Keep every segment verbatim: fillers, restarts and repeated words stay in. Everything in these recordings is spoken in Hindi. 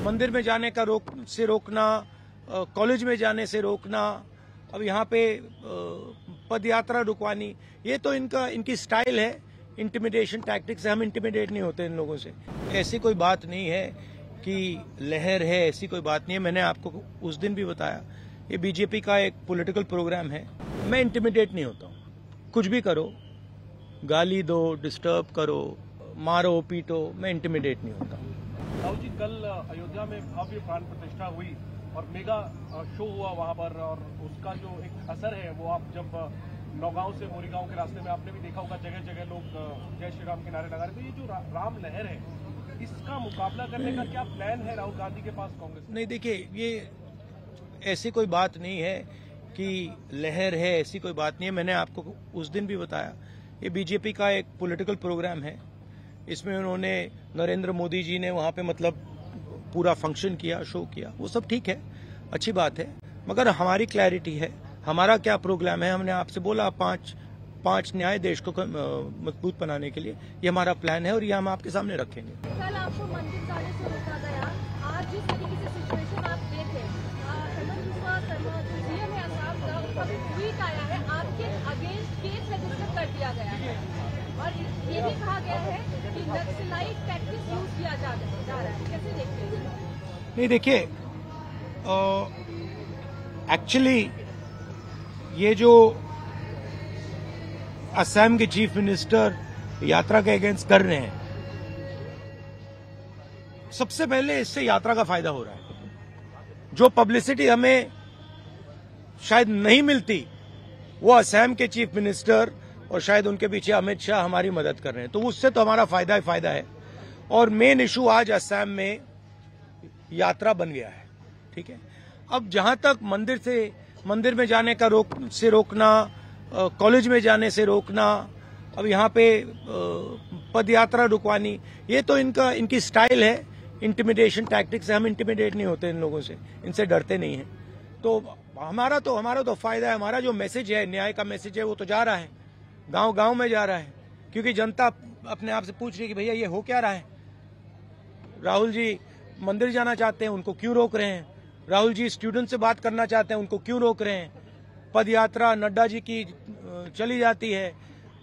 मंदिर में जाने का रोक से रोकना, कॉलेज में जाने से रोकना, अब यहाँ पे पद यात्रा रुकवानी, ये तो इनका इनकी स्टाइल है। इंटिमिडेशन टैक्टिक्स है, हम इंटिमिडेट नहीं होते इन लोगों से। ऐसी कोई बात नहीं है कि लहर है, ऐसी कोई बात नहीं है। मैंने आपको उस दिन भी बताया, ये बीजेपी का एक पॉलिटिकल प्रोग्राम है। मैं इंटिमिडेट नहीं होता हूँ। कुछ भी करो, गाली दो, डिस्टर्ब करो, मारो पीटो, मैं इंटिमिडेट नहीं होता हूँ। राहुल जी, कल अयोध्या में भव्य प्राण प्रतिष्ठा हुई और मेगा शो हुआ वहां पर, और उसका जो एक असर है वो आप जब नौगांव से मोरीगांव के रास्ते में आपने भी देखा होगा, जगह जगह लोग जय श्री राम के नारे लगा रहे थे। ये जो रा, राम लहर है, इसका मुकाबला करने का क्या प्लान है राहुल गांधी के पास, कांग्रेस? नहीं, देखिए, ये ऐसी कोई बात नहीं है कि लहर है, ऐसी कोई बात नहीं है। मैंने आपको उस दिन भी बताया, ये बीजेपी का एक पॉलिटिकल प्रोग्राम है। इसमें उन्होंने नरेंद्र मोदी जी ने वहां पे मतलब पूरा फंक्शन किया, शो किया, वो सब ठीक है, अच्छी बात है। मगर हमारी क्लैरिटी है, हमारा क्या प्रोग्राम है। हमने आपसे बोला पांच पांच न्याय देश को मजबूत बनाने के लिए, ये हमारा प्लान है और ये हम आपके सामने रखेंगे। कल आपको मंदिर जाने से रोका गया, आज जिस तरीके से सिचुएशन आप देखे, सीएम है आसाम का, उसका भी ट्वीट आया है, आपके अगेंस्ट केस रजिस्टर कर दिया गया है और ये भी कहा गया है कि नक्सलाइट टैक्टिक्स यूज किया जा रहा है। कैसे देखते हैं? नहीं, देखिए, एक्चुअली ये जो असम के चीफ मिनिस्टर यात्रा के अगेंस्ट कर रहे हैं, सबसे पहले इससे यात्रा का फायदा हो रहा है। जो पब्लिसिटी हमें शायद नहीं मिलती, वो असम के चीफ मिनिस्टर और शायद उनके पीछे अमित शाह हमारी मदद कर रहे हैं, तो उससे तो हमारा फायदा ही फायदा है। और मेन इशू आज असम में यात्रा बन गया है, ठीक है। अब जहां तक मंदिर से मंदिर में जाने का रोक से रोकना, कॉलेज में जाने से रोकना, अब यहाँ पे पद यात्रा रुकवानी, ये तो इनका इनकी स्टाइल है। इंटिमिडेशन टैक्टिक्स है, हम इंटिमिडेट नहीं होते इन लोगों से, इनसे डरते नहीं हैं। तो हमारा तो हमारा तो फायदा है। हमारा जो मैसेज है, न्याय का मैसेज है, वो तो जा रहा है, गांव गांव में जा रहा है, क्योंकि जनता अपने आप से पूछ रही है कि भैया ये हो क्या रहा है। राहुल जी मंदिर जाना चाहते हैं, उनको क्यों रोक रहे हैं? राहुल जी स्टूडेंट से बात करना चाहते हैं, उनको क्यों रोक रहे हैं? पद यात्रा नड्डा जी की चली जाती है,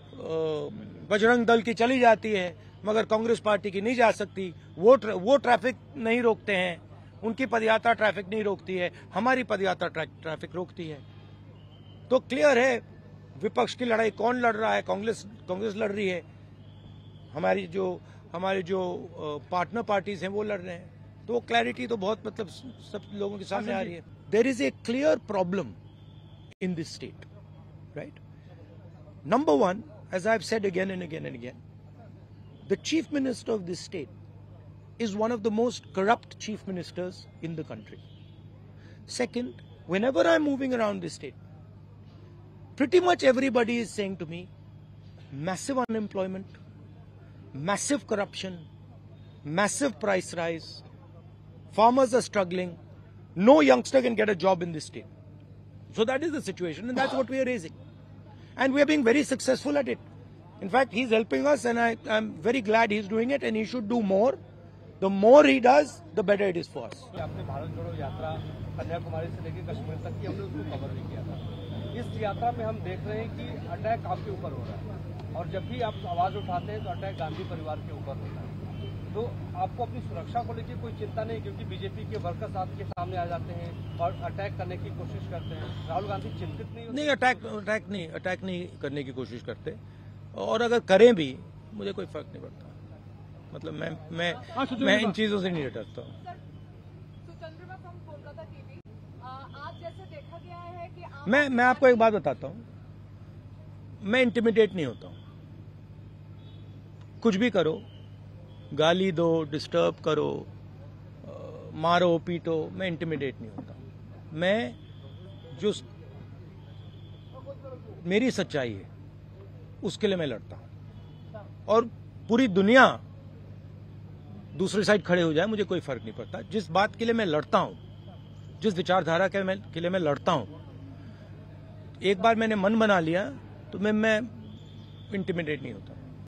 बजरंग दल की चली जाती है, मगर कांग्रेस पार्टी की नहीं जा सकती। वो ट्र, वो ट्रैफिक नहीं रोकते हैं, उनकी पदयात्रा ट्रैफिक नहीं रोकती है, हमारी पदयात्रा ट्रै, ट्रैफिक रोकती है। तो क्लियर है, विपक्ष की लड़ाई कौन लड़ रहा है? कांग्रेस कांग्रेस लड़ रही है, हमारी जो हमारे जो पार्टनर पार्टीज हैं वो लड़ रहे हैं। तो वो क्लैरिटी तो बहुत मतलब सब लोगों के सामने आ रही है। There is a clear problem in this state, right? Number one, as I've said again and again and again, the chief minister of this state is one of the most corrupt chief ministers in the country. Second, whenever I'm moving around this state, pretty much everybody is saying to me, massive unemployment, massive corruption, massive price rise, farmers are struggling, no youngster can get a job in this state. So that is the situation, and that's what we are raising. And we are being very successful at it. In fact, he's helping us, and I, I'm very glad he's doing it, and he should do more. The more he does, the better it is for us. आपने भारत जोड़ो यात्रा कन्याकुमारी से लेकर कश्मीर तक की हमने उसको कवर भी किया था। इस यात्रा में हम देख रहे हैं कि अटैक आपके ऊपर हो रहा है, और जब भी आप आवाज उठाते हैं तो अटैक गांधी परिवार के ऊपर होता है। तो आपको अपनी सुरक्षा को लेकर कोई चिंता नहीं, क्योंकि बीजेपी के वर्कर्स आपके सामने आ जाते हैं और अटैक करने की कोशिश करते हैं। राहुल गांधी चिंतित नहीं होते? नहीं, अटैक अटैक नहीं अटैक नहीं करने की कोशिश करते, और अगर करें भी मुझे कोई फर्क नहीं पड़ता। मतलब मैं मैं मैं इन चीजों से नहीं डरता हूँ। मैं मैं आपको एक बात बताता हूँ, मैं इंटिमिडेट नहीं होता हूँ। कुछ भी करो, गाली दो, डिस्टर्ब करो, मारो पीटो, मैं इंटिमिडेट नहीं होता। मैं जो मेरी सच्चाई है उसके लिए मैं लड़ता हूं, और पूरी दुनिया दूसरी साइड खड़े हो जाए, मुझे कोई फर्क नहीं पड़ता। जिस बात के लिए मैं लड़ता हूं, जिस विचारधारा के, मैं, के लिए मैं लड़ता हूं, एक बार मैंने मन बना लिया तो मैं मैं इंटिमिडेट नहीं होता।